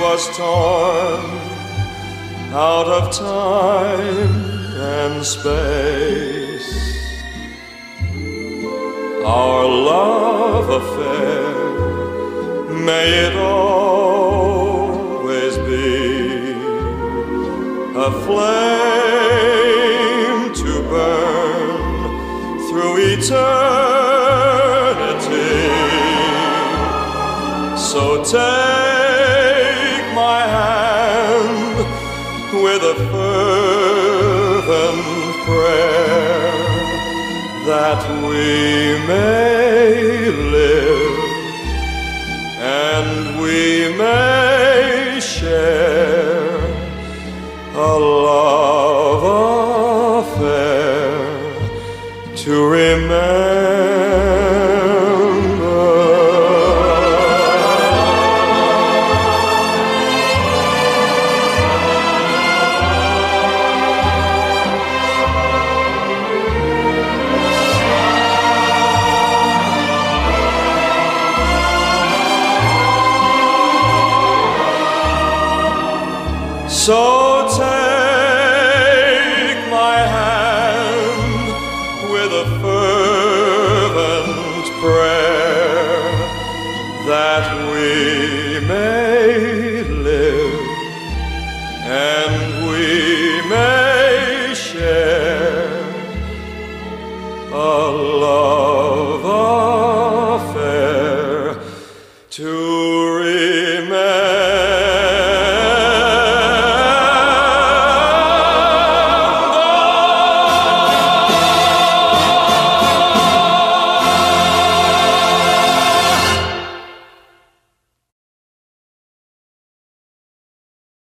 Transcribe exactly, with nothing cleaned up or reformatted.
was torn out of time and space. Our love affair, may it always be a flame to burn through eternity. So take my hand with a fervent prayer that we may live and we may share a love affair to remember. So